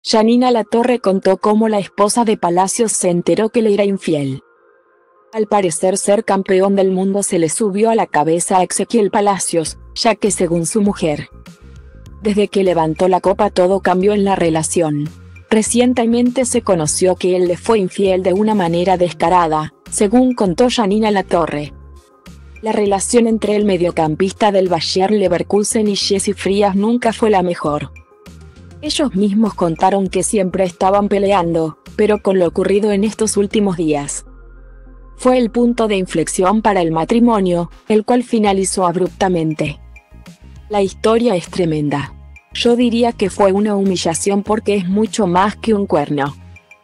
Janina Latorre contó cómo la esposa de Palacios se enteró que le era infiel. Al parecer ser campeón del mundo se le subió a la cabeza a Ezequiel Palacios, ya que según su mujer, desde que levantó la copa todo cambió en la relación. Recientemente se conoció que él le fue infiel de una manera descarada, según contó Janina Latorre. La relación entre el mediocampista del Bayer Leverkusen y Jessie Frías nunca fue la mejor. Ellos mismos contaron que siempre estaban peleando, pero con lo ocurrido en estos últimos días fue el punto de inflexión para el matrimonio, el cual finalizó abruptamente. La historia es tremenda. Yo diría que fue una humillación porque es mucho más que un cuerno.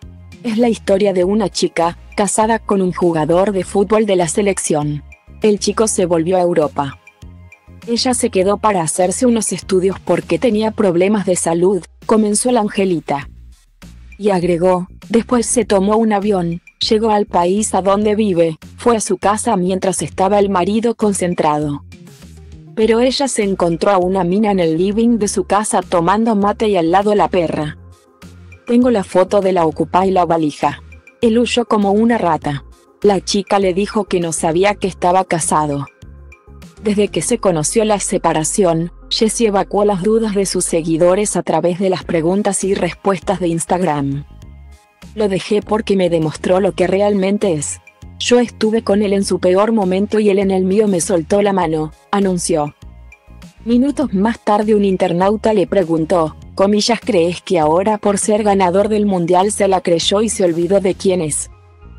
Es la historia de una chica, casada con un jugador de fútbol de la selección. El chico se volvió a Europa. Ella se quedó para hacerse unos estudios porque tenía problemas de salud, comenzó la Angelita. Y agregó, después se tomó un avión, llegó al país a donde vive, fue a su casa mientras estaba el marido concentrado. Pero ella se encontró a una mina en el living de su casa tomando mate y al lado la perra. Tengo la foto de la ocupa y la valija. Él huyó como una rata. La chica le dijo que no sabía que estaba casado. Desde que se conoció la separación, Jessie evacuó las dudas de sus seguidores a través de las preguntas y respuestas de Instagram. Lo dejé porque me demostró lo que realmente es. Yo estuve con él en su peor momento y él en el mío me soltó la mano, anunció. Minutos más tarde un internauta le preguntó, comillas, ¿crees que ahora por ser ganador del mundial se la creyó y se olvidó de quién es?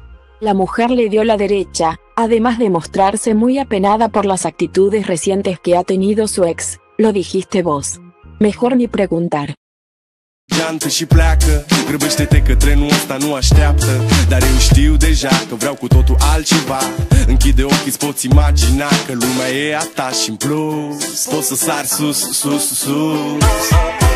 La mujer le dio la derecha, además de mostrarse muy apenada por las actitudes recientes que ha tenido su ex. Lo dijiste vos. Mejor ni preguntar. Geantă și pleacă, grăbește-te că trenul ăsta nu așteaptă. Dar eu știu deja că vreau cu totul altceva. Închide ochii, îți poți imagina că lumea e a ta și în plus poți să sari sus, sus, sus.